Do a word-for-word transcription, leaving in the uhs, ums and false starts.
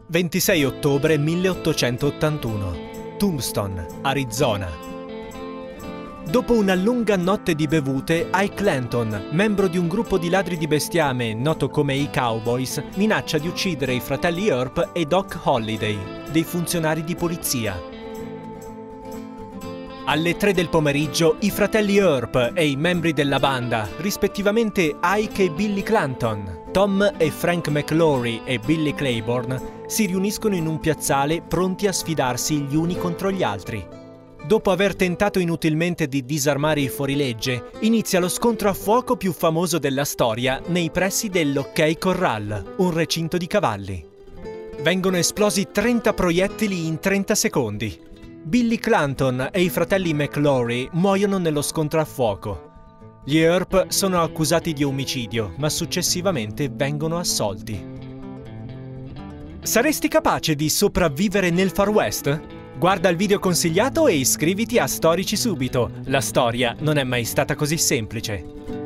ventisei ottobre milleottocentottantuno. Tombstone, Arizona. Dopo una lunga notte di bevute, Ike Lanton, membro di un gruppo di ladri di bestiame noto come i Cowboys, minaccia di uccidere i fratelli Earp e Doc Holliday, dei funzionari di polizia. Alle tre del pomeriggio, i fratelli Earp e i membri della banda, rispettivamente Ike e Billy Clanton, Tom e Frank McLaury e Billy Claiborne, si riuniscono in un piazzale pronti a sfidarsi gli uni contro gli altri. Dopo aver tentato inutilmente di disarmare i fuorilegge, inizia lo scontro a fuoco più famoso della storia nei pressi dell'Hockey Corral, un recinto di cavalli. Vengono esplosi trenta proiettili in trenta secondi. Billy Clanton e i fratelli McLaury muoiono nello scontro a fuoco. Gli Earp sono accusati di omicidio, ma successivamente vengono assolti. Saresti capace di sopravvivere nel Far West? Guarda il video consigliato e iscriviti a Storici Subito. La storia non è mai stata così semplice.